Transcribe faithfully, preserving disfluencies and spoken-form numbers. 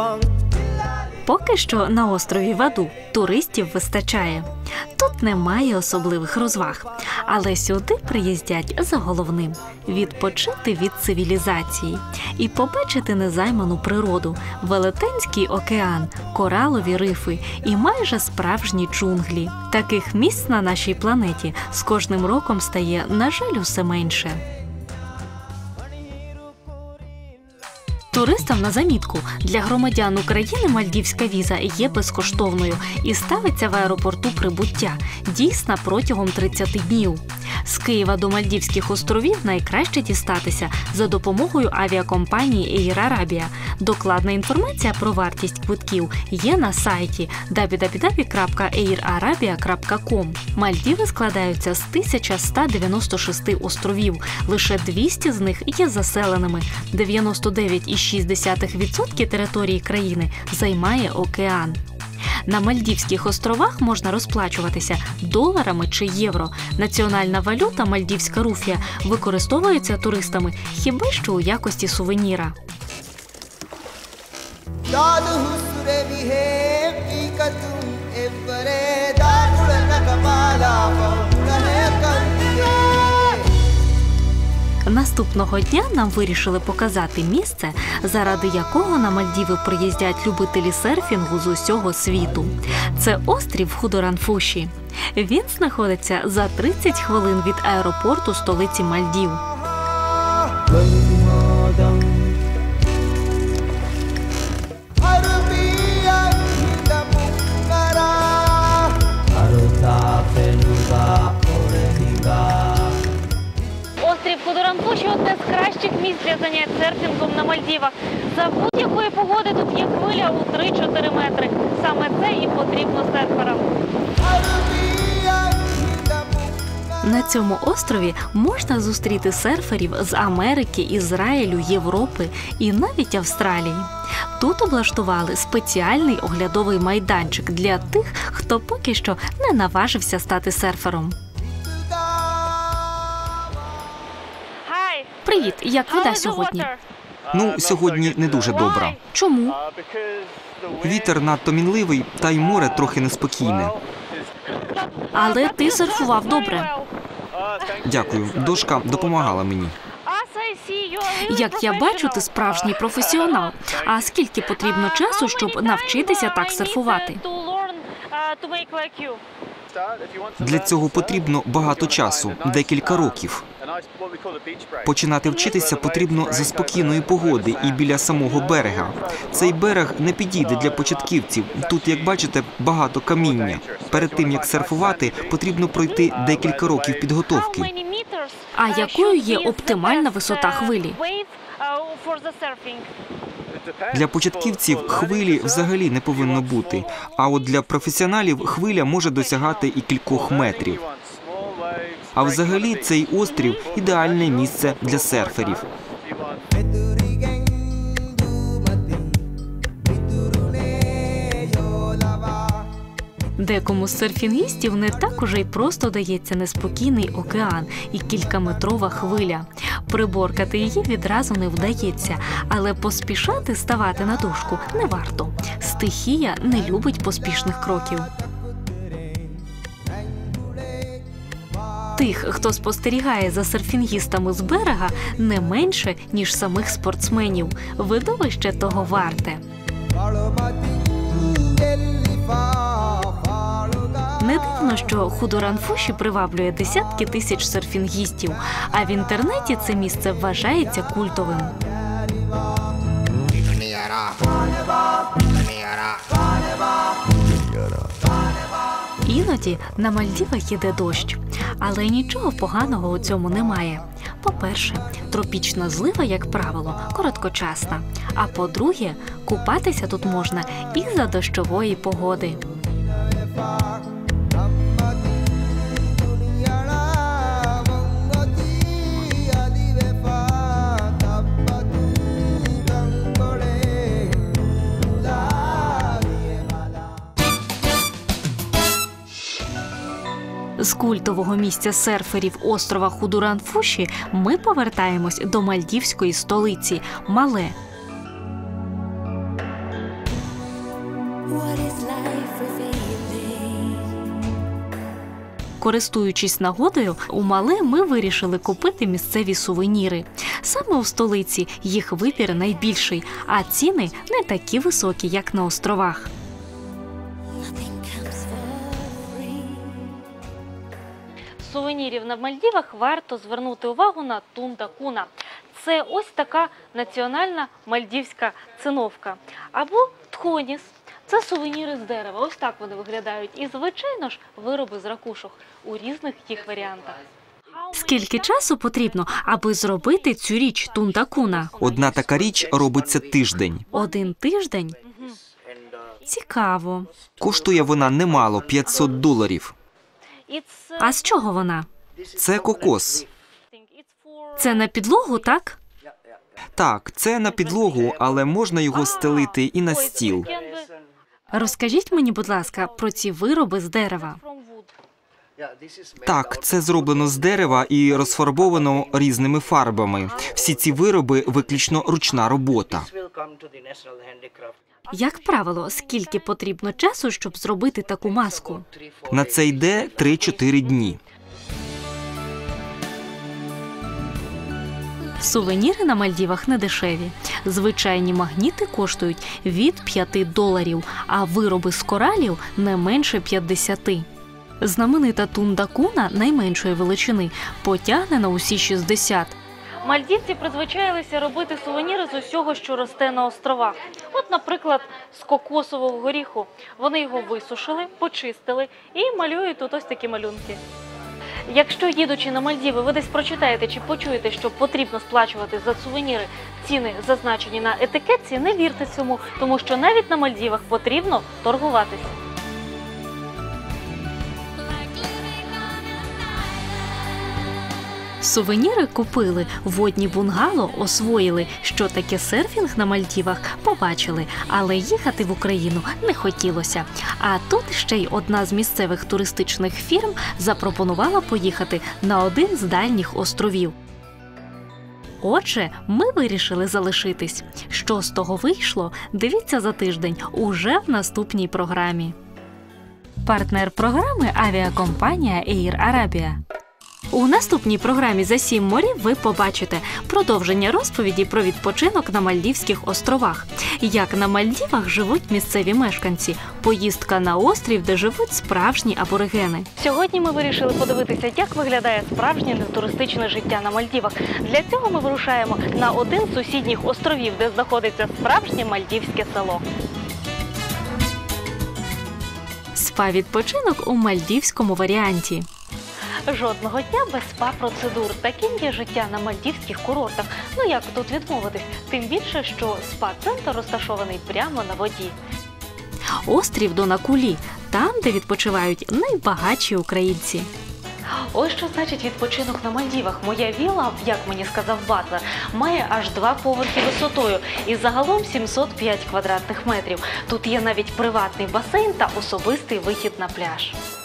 Поки що на острові Ваду туристів вистачає. Тут немає особливих розваг, але сюди приїздять за головним – відпочити від цивілізації і побачити незайману природу, велетенський океан, коралові рифи і майже справжні джунглі. Таких місць на нашій планеті з кожним роком стає, на жаль, усе менше. Туристам на замітку, для громадян України мальдівська віза є безкоштовною і ставиться в аеропорту прибуття, дійсна протягом тридцяти днів. З Києва до Мальдівських островів найкраще дістатися за допомогою авіакомпанії Air Arabia. Докладна інформація про вартість квитків є на сайті дабл ю дабл ю дабл ю крапка ейр арабія крапка ком. Мальдіви складаються з тисяча ста дев'яноста шести островів, лише двісті з них є заселеними. дев'яносто дев'ять цілих шість десятих відсотка території країни займає океан. На Мальдівських островах можна розплачуватися доларами чи євро. Національна валюта мальдівська руфія використовується туристами хіба що у якості сувеніра. Наступного дня нам вирішили показати місце, заради якого на Мальдіви приїздять любителі серфінгу з усього світу. Це острів Худоранфуші. Він знаходиться за тридцять хвилин від аеропорту столиці Мальдів. Острів Худоранфуші – одне з кращих місць для занять серфінгом на Мальдівах. За будь-якої погоди тут є хвиля у три-чотири метри. Саме це і потрібно серферам. На цьому острові можна зустріти серферів з Америки, Ізраїлю, Європи і навіть Австралії. Тут облаштували спеціальний оглядовий майданчик для тих, хто поки що не наважився стати серфером. Привіт, як вода сьогодні? Ну, сьогодні не дуже добра. Чому? Вітер надто мінливий, та й море трохи неспокійне. Але ти серфував добре. Дякую, дошка допомагала мені. Як я бачу, ти справжній професіонал. А скільки потрібно часу, щоб навчитися так серфувати? Для цього потрібно багато часу, декілька років. Починати вчитися потрібно за спокійної погоди і біля самого берега. Цей берег не підійде для початківців. Тут, як бачите, багато каміння. Перед тим, як серфувати, потрібно пройти декілька років підготовки. А якою є оптимальна висота хвилі? Для початківців хвилі взагалі не повинно бути, а от для професіоналів хвиля може досягати і кількох метрів. А взагалі цей острів – ідеальне місце для серферів. Декому з серфінгістів не так уже й просто дається неспокійний океан і кількаметрова хвиля. Приборкати її відразу не вдається, але поспішати ставати на дошку не варто. Стихія не любить поспішних кроків. Тих, хто спостерігає за серфінгістами з берега, не менше, ніж самих спортсменів. Видовище того варте. Не дивно, що Худоранфуші приваблює десятки тисяч серфінгістів, а в інтернеті це місце вважається культовим. Іноді на Мальдівах іде дощ, але нічого поганого у цьому немає. По-перше, тропічна злива, як правило, короткочасна, а по-друге, купатися тут можна і за дощової погоди. З культового місця серферів острова Худоранфуші ми повертаємось до мальдівської столиці – Мале. Користуючись нагодою, у Мале ми вирішили купити місцеві сувеніри. Саме у столиці їх вибір найбільший, а ціни не такі високі, як на островах. З сувенірів на Мальдівах варто звернути увагу на тунда-куна. Це ось така національна мальдівська циновка. Або тхоніс. Це сувеніри з дерева. Ось так вони виглядають. І, звичайно ж, вироби з ракушок у різних їх варіантах. Скільки часу потрібно, аби зробити цю річ тунда-куна? Одна така річ робиться тиждень. Один тиждень? Цікаво. Коштує вона немало – п'ятсот доларів. А з чого вона? Це кокос. Це на підлогу, так? Так, це на підлогу, але можна його стелити і на стіл. Розкажіть мені, будь ласка, про ці вироби з дерева. Так, це зроблено з дерева і розфарбовано різними фарбами. Всі ці вироби – виключно ручна робота. Як правило, скільки потрібно часу, щоб зробити таку маску? На це йде три-чотири дні. Сувеніри на Мальдівах не дешеві. Звичайні магніти коштують від п'яти доларів, а вироби з коралів – не менше п'ятдесяти. Знаменита тунда-куна найменшої величини потягне на усі шістдесят. Мальдівці призвичаїлися робити сувеніри з усього, що росте на островах. От, наприклад, з кокосового горіху. Вони його висушили, почистили і малюють тут ось такі малюнки. Якщо, їдучи на Мальдіви, ви десь прочитаєте чи почуєте, що потрібно сплачувати за сувеніри ціни, зазначені на етикетці, не вірте цьому, тому що навіть на Мальдівах потрібно торгуватися. Сувеніри купили, водні бунгало освоїли, що таке серфінг на Мальдівах побачили, але їхати в Україну не хотілося. А тут ще й одна з місцевих туристичних фірм запропонувала поїхати на один з дальніх островів. Отже, ми вирішили залишитись. Що з того вийшло, дивіться за тиждень уже в наступній програмі. Партнер програми – авіакомпанія Air Arabia. У наступній програмі «За сім морів» ви побачите продовження розповіді про відпочинок на Мальдівських островах, як на Мальдівах живуть місцеві мешканці, поїздка на острів, де живуть справжні аборигени. Сьогодні ми вирішили подивитися, як виглядає справжнє нетуристичне життя на Мальдівах. Для цього ми вирушаємо на один з сусідніх островів, де знаходиться справжнє мальдівське село. Спа-відпочинок у мальдівському варіанті. Жодного дня без спа-процедур. Таким є життя на мальдівських курортах. Ну як тут відмовитись? Тим більше, що спа-центр розташований прямо на воді. Острів Донакулі – там, де відпочивають найбагатші українці. Ось що значить відпочинок на Мальдівах. Моя вілла, як мені сказав батлер, має аж два поверхи висотою і загалом сімсот п'ять квадратних метрів. Тут є навіть приватний басейн та особистий вихід на пляж.